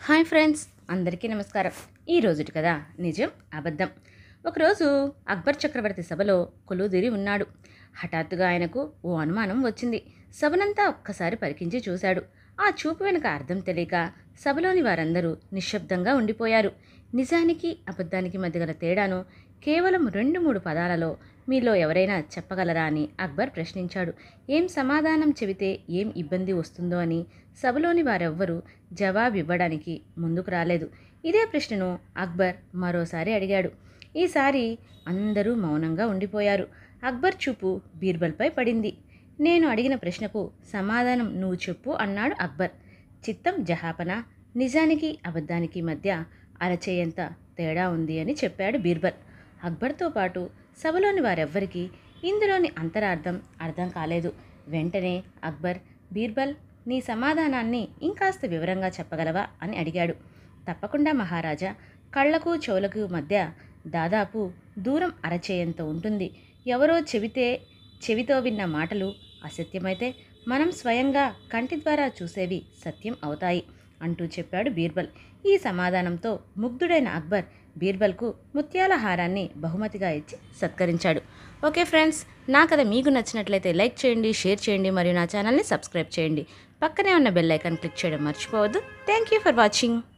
Hi friends, అందరికీ నమస్కారం. ఈ రోజుటి కదా నిజం అబద్ధం. ఒకరోజు అక్బర్ చక్రవర్తి సభలో కొలువుదీరి ఉన్నాడు. హఠాత్తుగా ఆయనకు ఓ అనుమానం వచ్చింది. సభనంతా ఒక్కసారి పరికించి చూశాడు. ఆ చూపు వెనుక అర్థం తెలియక సభలోని వారందరూ నిశ్శబ్దంగా ఉండిపోయారు. నిజానికి అబద్ధానికి మధ్య గల తేడాను కేవలం 2-3 పదాలలో మీలో ఎవరైనా చెప్పగలరా అని అక్బర్ ప్రశ్నించాడు. ఏం సమాధానం చెబితే ఏం ఇబ్బంది వస్తుందో అని సభలోని వారెవ్వరూ జవాబివ్వడానికి ముందుకు రాలేదు. ఇదే ప్రశ్నను అక్బర్ మరోసారి అడిగాడు. ఈసారి అందరూ మౌనంగా ఉండిపోయారు. అక్బర్ చూపు బీర్బల్పై పడింది. నేను అడిగిన ప్రశ్నకు సమాధానం నువ్వు చెప్పు అన్నాడు అక్బర్. చిత్తం జహాపన, నిజానికి అబద్ధానికి మధ్య అరచేయంత తేడా ఉంది అని చెప్పాడు బీర్బల్. అక్బర్తో పాటు సభలోని వారెవ్వరికీ ఇందులోని అంతరార్థం అర్థం కాలేదు. వెంటనే అక్బర్, బీర్బల్, నీ సమాధానాన్ని ఇంకాస్త వివరంగా చెప్పగలవా అని అడిగాడు. తప్పకుండా మహారాజా. కళ్లకు చెవులకు మధ్య దాదాపు దూరం అరచేయంత ఉంటుంది. ఎవరో చెవితో విన్న మాటలు అసత్యమైతే మనం స్వయంగా కంటి ద్వారా చూసేవి సత్యం అవుతాయి అంటూ చెప్పాడు బీర్బల్. ఈ సమాధానంతో ముగ్ధుడైన అక్బర్ బీర్బల్కు ముత్యాల హారాన్ని బహుమతిగా ఇచ్చి సత్కరించాడు. ఓకే ఫ్రెండ్స్, నా కథ మీకు నచ్చినట్లయితే లైక్ చేయండి, షేర్ చేయండి మరియు నా ఛానల్ని సబ్స్క్రైబ్ చేయండి. పక్కనే ఉన్న బెల్ ఐకాన్ క్లిక్ చేయడం మర్చిపోవద్దు. Thank you for watching.